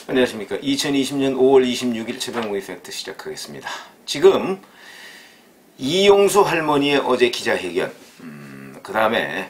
안녕하십니까. 2020년 5월 26일 최병우의 팩트 시작하겠습니다. 지금 이용수 할머니의 어제 기자회견, 그 다음에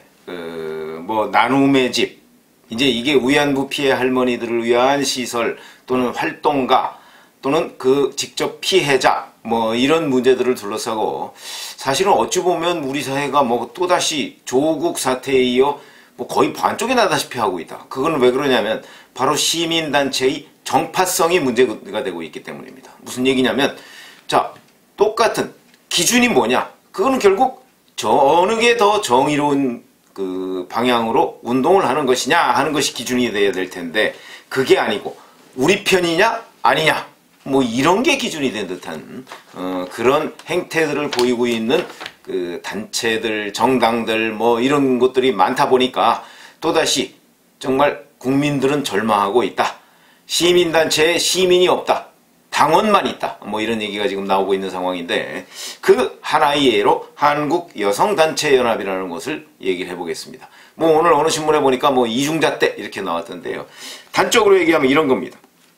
나눔의 집, 이제 이게 위안부 피해 할머니들을 위한 시설 또는 활동가 또는 그 직접 피해자 이런 문제들을 둘러싸고, 사실은 어찌 보면 우리 사회가 또다시 조국 사태에 이어 거의 반쪽이 나다시피 하고 있다. 그건 왜 그러냐면 바로 시민단체의 정파성이 문제가 되고 있기 때문입니다. 무슨 얘기냐면, 자, 똑같은 기준이 뭐냐? 그거는 결국 어느 게 더 정의로운 그 방향으로 운동을 하는 것이냐 하는 것이 기준이 돼야 될 텐데, 그게 아니고 우리 편이냐 아니냐 이런 게 기준이 된 듯한 그런 행태들을 보이고 있는 그 단체들, 정당들 이런 것들이 많다 보니까 또다시 정말 국민들은 절망하고 있다. 시민단체에 시민이 없다. 당원만 있다. 이런 얘기가 지금 나오고 있는 상황인데, 그 하나의 예로 한국여성단체연합이라는 것을 얘기를 해보겠습니다. 오늘 어느 신문에 보니까 이중잣대 이렇게 나왔던데요. 단적으로 얘기하면 이런 겁니다.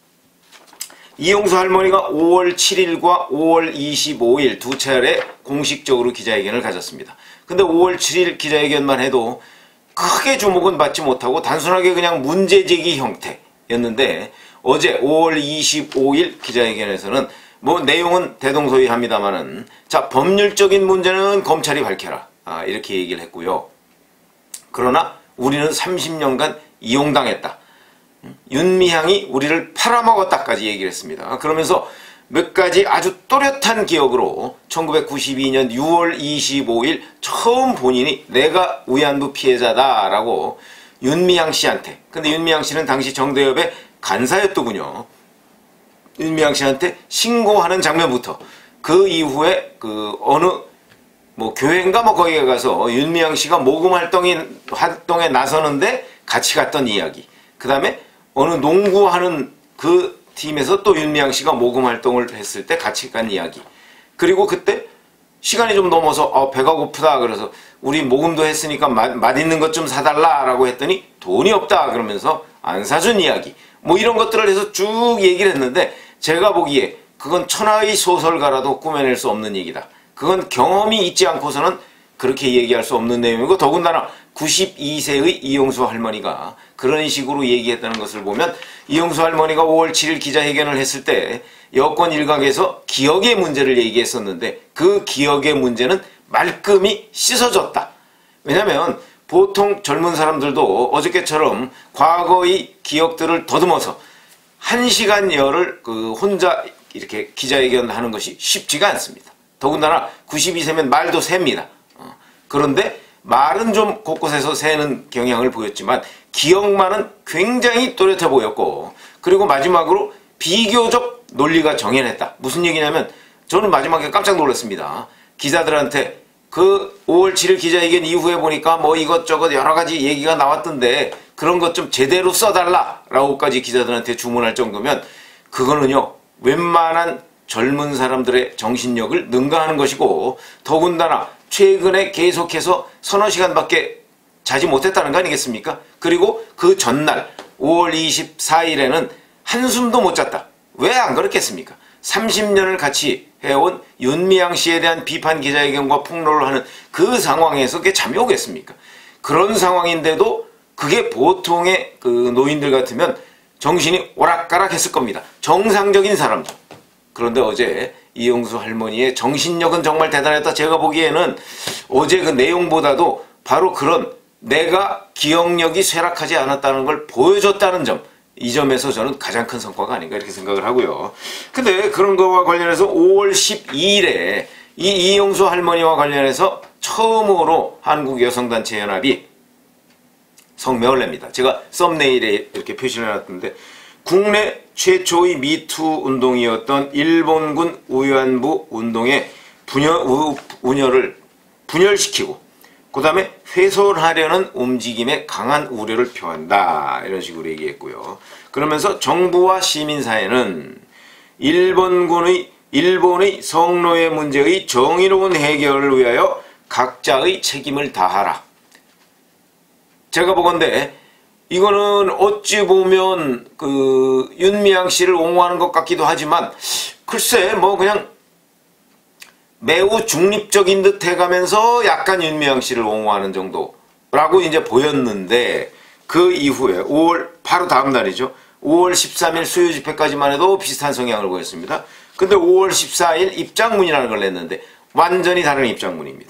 이용수 할머니가 5월 7일과 5월 25일 두 차례 공식적으로 기자회견을 가졌습니다. 근데 5월 7일 기자회견만 해도 크게 주목은 받지 못하고 단순하게 그냥 문제제기 형태였는데, 어제 5월 25일 기자회견에서는 내용은 대동소이합니다만은, 자, 법률적인 문제는 검찰이 밝혀라, 이렇게 얘기를 했고요. 그러나 우리는 30년간 이용당했다. 윤미향이 우리를 팔아먹었다까지 얘기를 했습니다. 그러면서 몇 가지 아주 또렷한 기억으로 1992년 6월 25일 처음 본인이 내가 위안부 피해자다라고 윤미향 씨한테, 근데 윤미향 씨는 당시 정대협의 간사였더군요. 윤미향 씨한테 신고하는 장면부터, 그 이후에 어느 교회인가 거기에 가서 윤미향 씨가 모금 활동에 나서는데 같이 갔던 이야기, 그 다음에 어느 농구하는 그 팀에서 또 윤미향 씨가 모금 활동을 했을 때 같이 간 이야기, 그리고 그때 시간이 좀 넘어서 배가 고프다 그래서 우리 모금도 했으니까 맛있는 것 좀 사달라 라고 했더니 돈이 없다 그러면서 안 사준 이야기, 이런 것들을 해서 쭉 얘기를 했는데, 제가 보기에 그건 천하의 소설가라도 꾸며낼 수 없는 얘기다. 그건 경험이 있지 않고서는 그렇게 얘기할 수 없는 내용이고, 더군다나 92세의 이용수 할머니가 그런 식으로 얘기했다는 것을 보면, 이용수 할머니가 5월 7일 기자회견을 했을 때 여권 일각에서 기억의 문제를 얘기했었는데, 그 기억의 문제는 말끔히 씻어졌다. 왜냐하면 보통 젊은 사람들도 어저께처럼 과거의 기억들을 더듬어서 1시간여를 혼자 이렇게 기자회견 하는 것이 쉽지가 않습니다. 더군다나 92세면 말도 셉니다. 그런데 말은 좀 곳곳에서 새는 경향을 보였지만 기억만은 굉장히 또렷해 보였고, 그리고 마지막으로 비교적 논리가 정연했다. 무슨 얘기냐면, 저는 마지막에 깜짝 놀랐습니다. 기자들한테 그 5월 7일 기자회견 이후에 보니까 이것저것 여러 가지 얘기가 나왔던데 그런 것 좀 제대로 써달라 라고까지 기자들한테 주문할 정도면, 그거는요 웬만한 젊은 사람들의 정신력을 능가하는 것이고, 더군다나 최근에 계속해서 서너 시간밖에 자지 못했다는 거 아니겠습니까? 그리고 그 전날 5월 24일에는 한숨도 못 잤다. 왜 안 그렇겠습니까? 30년을 같이 해온 윤미향 씨에 대한 비판 기자회견과 폭로를 하는 그 상황에서 그게 잠이 오겠습니까? 그런 상황인데도 그게 보통의 그 노인들 같으면 정신이 오락가락 했을 겁니다. 정상적인 사람들. 그런데 어제 이용수 할머니의 정신력은 정말 대단했다. 제가 보기에는 어제 그 내용보다도 바로 그런 내가 기억력이 쇠락하지 않았다는 걸 보여줬다는 점, 이 점에서 저는 가장 큰 성과가 아닌가 이렇게 생각을 하고요. 근데 그런 거와 관련해서 5월 12일에 이 이용수 할머니와 관련해서 처음으로 한국여성단체연합이 성명을 냅니다. 제가 썸네일에 이렇게 표시를 해놨던데, 국내 최초의 미투 운동이었던 일본군 위안부 운동의 운열을 분열시키고 그 다음에 훼손하려는 움직임에 강한 우려를 표한다, 이런 식으로 얘기했고요. 그러면서 정부와 시민사회는 일본의 성노예 문제의 정의로운 해결을 위하여 각자의 책임을 다하라. 제가 보건대 이거는 어찌 보면 그 윤미향 씨를 옹호하는 것 같기도 하지만 글쎄 뭐 그냥 매우 중립적인 듯 해가면서 약간 윤미향 씨를 옹호하는 정도라고 이제 보였는데, 그 이후에 5월 바로 다음 날이죠. 5월 13일 수요 집회까지만 해도 비슷한 성향을 보였습니다. 근데 5월 14일 입장문이라는 걸 냈는데 완전히 다른 입장문입니다.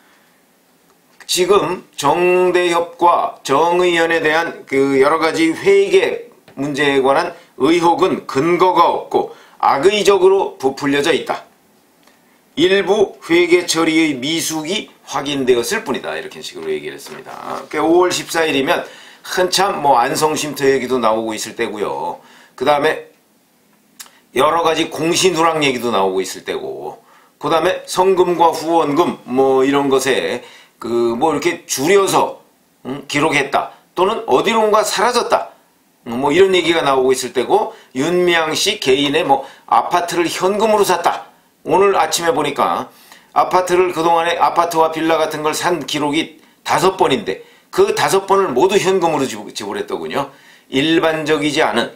지금 정대협과 정의연에 대한 그 여러 가지 회계 문제에 관한 의혹은 근거가 없고 악의적으로 부풀려져 있다. 일부 회계 처리의 미숙이 확인되었을 뿐이다. 이렇게 식으로 얘기를 했습니다. 그러니까 5월 14일이면 한참 뭐 안성쉼터 얘기도 나오고 있을 때고요. 그 다음에 여러 가지 공시누락 얘기도 나오고 있을 때고, 그 다음에 성금과 후원금 뭐 이런 것에 그 뭐 이렇게 줄여서 기록했다, 또는 어디론가 사라졌다, 뭐 이런 얘기가 나오고 있을 때고, 윤미향 씨 개인의 뭐 아파트를 현금으로 샀다. 오늘 아침에 보니까 아파트를 그동안에 아파트와 빌라 같은 걸 산 기록이 5번인데 그 5번을 모두 현금으로 지불했더군요. 일반적이지 않은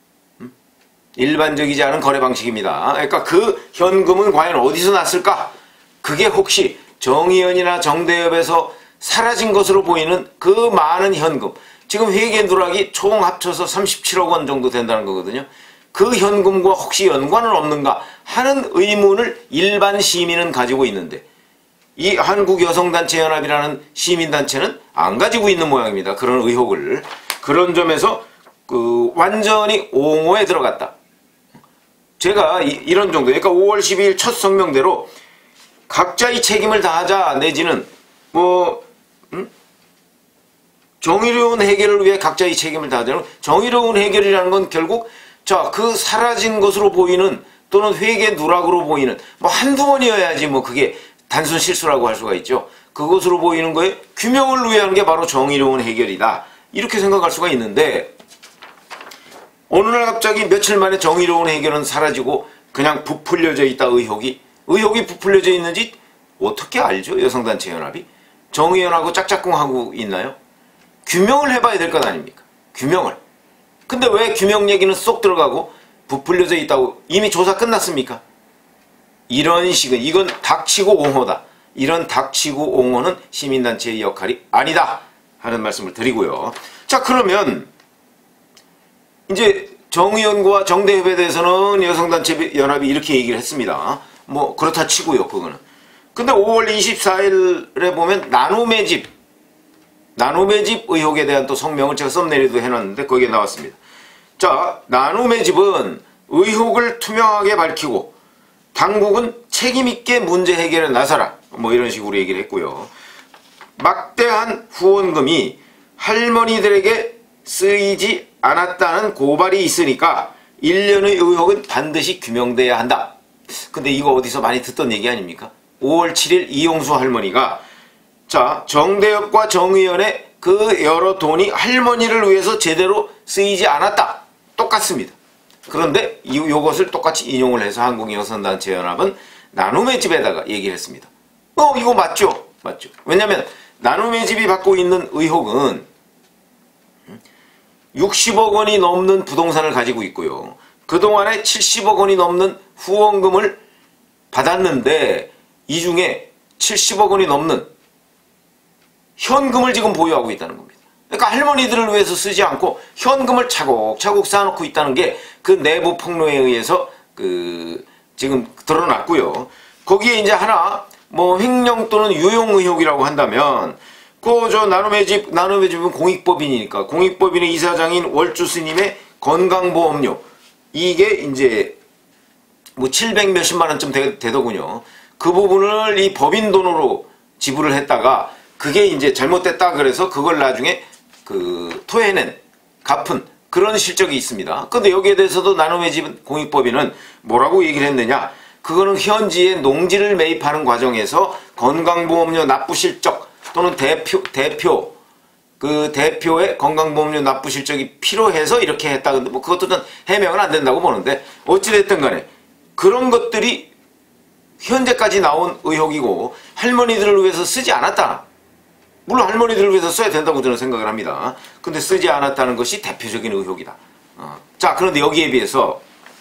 거래 방식입니다. 그러니까 그 현금은 과연 어디서 났을까? 그게 혹시 정의연이나 정대협에서 사라진 것으로 보이는 그 많은 현금, 지금 회계 누락이 총 합쳐서 37억 원 정도 된다는 거거든요. 그 현금과 혹시 연관은 없는가 하는 의문을 일반 시민은 가지고 있는데, 이 한국여성단체연합이라는 시민단체는 안 가지고 있는 모양입니다. 그런 의혹을. 그런 점에서 그 완전히 옹호에 들어갔다. 제가 이런 정도, 그러니까 5월 12일 첫 성명대로 각자의 책임을 다하자, 내지는 뭐 정의로운 해결을 위해 각자의 책임을 다하자. 정의로운 해결이라는 건 결국 자, 그 사라진 것으로 보이는, 또는 회계 누락으로 보이는, 뭐 한두 번이어야지 뭐 그게 단순 실수라고 할 수가 있죠. 그것으로 보이는 거에 규명을 위한 게 바로 정의로운 해결이다. 이렇게 생각할 수가 있는데, 어느 날 갑자기 며칠 만에 정의로운 해결은 사라지고 그냥 부풀려져 있다. 의혹이 부풀려져 있는지 어떻게 알죠? 여성단체연합이 정의연하고 짝짝꿍하고 있나요? 규명을 해봐야 될 것 아닙니까? 규명을. 근데 왜 규명 얘기는 쏙 들어가고 부풀려져 있다고, 이미 조사 끝났습니까? 이런 식은, 이건 닥치고 옹호다. 이런 닥치고 옹호는 시민단체의 역할이 아니다 하는 말씀을 드리고요. 자, 그러면 이제 정의연과 정대협에 대해서는 여성단체연합이 이렇게 얘기를 했습니다. 뭐 그렇다 치고요, 그거는. 근데 5월 24일에 보면 나눔의 집 의혹에 대한 또 성명을 제가 썸네일에도 해놨는데 거기에 나왔습니다. 자, 나눔의 집은 의혹을 투명하게 밝히고 당국은 책임있게 문제 해결에 나서라, 뭐 이런 식으로 얘기를 했고요. 막대한 후원금이 할머니들에게 쓰이지 않았다는 고발이 있으니까 일련의 의혹은 반드시 규명돼야 한다. 근데 이거 어디서 많이 듣던 얘기 아닙니까? 5월 7일 이용수 할머니가, 자, 정대협과 정의연의 그 여러 돈이 할머니를 위해서 제대로 쓰이지 않았다. 똑같습니다. 그런데 이것을 똑같이 인용을 해서 한국여성단체연합은 나눔의 집에다가 얘기를 했습니다. 이거 맞죠? 맞죠. 왜냐면 나눔의 집이 받고 있는 의혹은 60억 원이 넘는 부동산을 가지고 있고요. 그동안에 70억 원이 넘는 후원금을 받았는데 이 중에 70억 원이 넘는 현금을 지금 보유하고 있다는 겁니다. 그러니까 할머니들을 위해서 쓰지 않고 현금을 차곡차곡 쌓아놓고 있다는 게 그 내부 폭로에 의해서 지금 드러났고요. 거기에 이제 하나 뭐 횡령 또는 유용 의혹이라고 한다면, 나눔의 집은 공익법인이니까 공익법인의 이사장인 월주 스님의 건강보험료, 이게 이제 뭐 700 몇십만 원쯤 되더군요. 그 부분을 이 법인 돈으로 지불을 했다가 그게 이제 잘못됐다 그래서 그걸 나중에 갚은 그런 실적이 있습니다. 근데 여기에 대해서도 나눔의 집은 공익법인은 뭐라고 얘기를 했느냐? 그거는 현지에 농지를 매입하는 과정에서 건강보험료 납부 실적 또는 대표의 건강보험료 납부 실적이 필요해서 이렇게 했다. 근데 뭐 그것도 좀 해명은 안 된다고 보는데, 어찌됐든 간에 그런 것들이 현재까지 나온 의혹이고 할머니들을 위해서 쓰지 않았다. 물론 할머니들을 위해서 써야 된다고 저는 생각을 합니다. 근데 쓰지 않았다는 것이 대표적인 의혹이다. 자, 그런데 여기에 비해서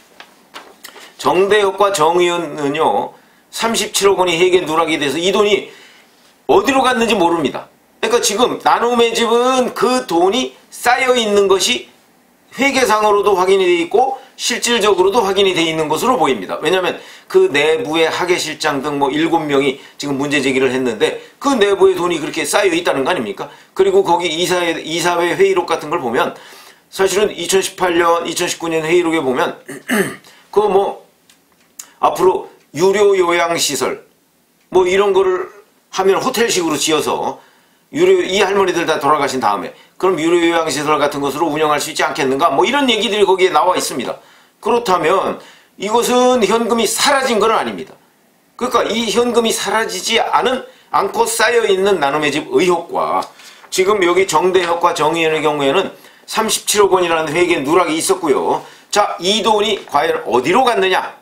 정대협과 정의연은요 37억 원이 회계 누락이 돼서 이 돈이 어디로 갔는지 모릅니다. 그러니까 지금 나눔의 집은 그 돈이 쌓여 있는 것이 회계상으로도 확인이 돼 있고 실질적으로도 확인이 돼 있는 것으로 보입니다. 왜냐하면 그 내부의 학예실장 등 뭐 7명이 지금 문제 제기를 했는데 그 내부에 돈이 그렇게 쌓여 있다는 거 아닙니까? 그리고 거기 이사회 회의록 같은 걸 보면 사실은 2018년, 2019년 회의록에 보면 그 뭐 앞으로 유료 요양시설 뭐 이런 거를 하면 호텔식으로 지어서 이 할머니들 다 돌아가신 다음에 그럼 유료 요양시설 같은 것으로 운영할 수 있지 않겠는가? 뭐 이런 얘기들이 거기에 나와 있습니다. 그렇다면 이것은 현금이 사라진 건 아닙니다. 그러니까 이 현금이 사라지지 않고 쌓여있는 나눔의 집 의혹과 지금 여기 정대협과 정의연의 경우에는 37억 원이라는 회계 누락이 있었고요. 자, 이 돈이 과연 어디로 갔느냐?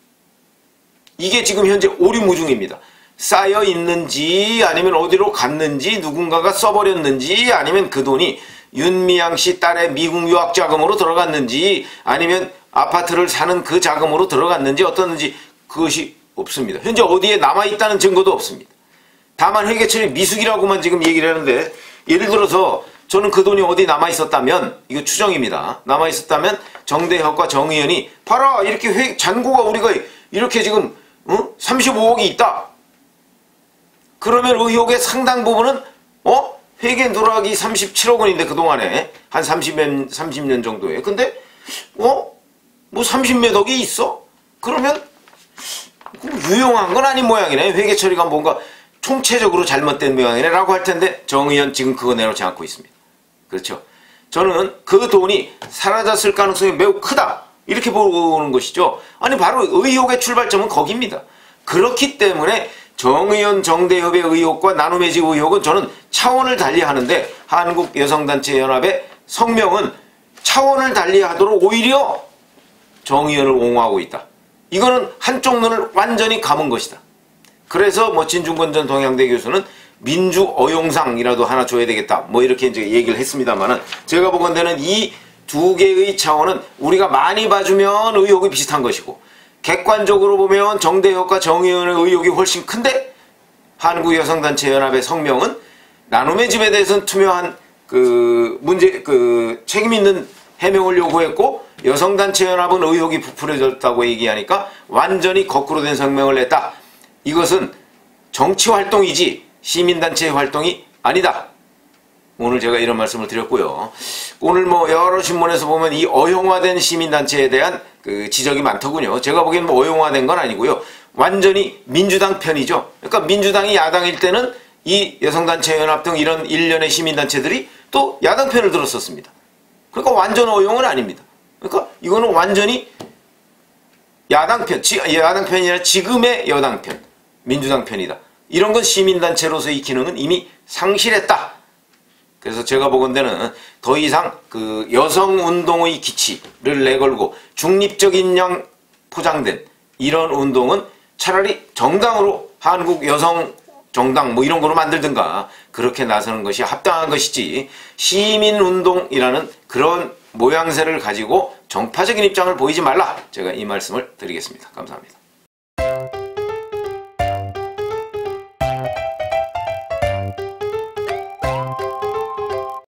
이게 지금 현재 오리무중입니다. 쌓여 있는지 아니면 어디로 갔는지 누군가가 써버렸는지 아니면 그 돈이 윤미향 씨 딸의 미국 유학 자금으로 들어갔는지 아니면 아파트를 사는 그 자금으로 들어갔는지 어떻는지 그것이 없습니다. 현재 어디에 남아있다는 증거도 없습니다. 다만 회계처리 미숙이라고만 지금 얘기를 하는데 예를 들어서 저는 그 돈이 어디 남아있었다면 이거 추정입니다. 남아있었다면 정대협과 정의연이 봐라 이렇게 잔고가 우리가 이렇게 지금 35억이 있다. 그러면 의혹의 상당 부분은 회계 누락이 37억 원인데 그동안에 한 30년 정도에 근데 뭐 30몇 억이 있어? 그러면 유용한 건 아닌 모양이네. 회계 처리가 뭔가 총체적으로 잘못된 모양이네 라고 할 텐데 정의연 지금 그거 내놓지 않고 있습니다. 그렇죠? 저는 그 돈이 사라졌을 가능성이 매우 크다 이렇게 보는 것이죠. 아니 바로 의혹의 출발점은 거기입니다. 그렇기 때문에 정의연 정대협의 의혹과 나눔의 집 의혹은 저는 차원을 달리하는데 한국여성단체연합의 성명은 차원을 달리하도록 오히려 정의연을 옹호하고 있다. 이거는 한쪽 눈을 완전히 감은 것이다. 그래서 뭐 진중권 전 동양대 교수는 민주어용상이라도 하나 줘야 되겠다. 뭐 이렇게 이제 얘기를 했습니다만은 제가 보건대는 이 두 개의 차원은 우리가 많이 봐주면 의혹이 비슷한 것이고 객관적으로 보면 정대협과 정의연의 의혹이 훨씬 큰데 한국여성단체연합의 성명은 나눔의 집에 대해서는 투명한 책임 있는 해명을 요구했고 여성단체연합은 의혹이 부풀어졌다고 얘기하니까 완전히 거꾸로 된 성명을 냈다. 이것은 정치활동이지 시민단체의 활동이 아니다. 오늘 제가 이런 말씀을 드렸고요. 오늘 뭐 여러 신문에서 보면 이 어용화된 시민단체에 대한 지적이 많더군요. 제가 보기엔 뭐 어용화된 건 아니고요. 완전히 민주당 편이죠. 그러니까 민주당이 야당일 때는 이 여성단체연합 등 이런 일련의 시민단체들이 또 야당 편을 들었었습니다. 그러니까 완전 어용은 아닙니다. 그러니까 이거는 완전히 야당 편이 아니라 지금의 여당 편, 민주당 편이다. 이런 건 시민단체로서의 기능은 이미 상실했다. 그래서 제가 보건대는 더 이상 여성운동의 기치를 내걸고 중립적인 양 포장된 이런 운동은 차라리 정당으로 한국여성정당 뭐 이런 거로 만들든가 그렇게 나서는 것이 합당한 것이지 시민운동이라는 그런 모양새를 가지고 정파적인 입장을 보이지 말라. 제가 이 말씀을 드리겠습니다. 감사합니다.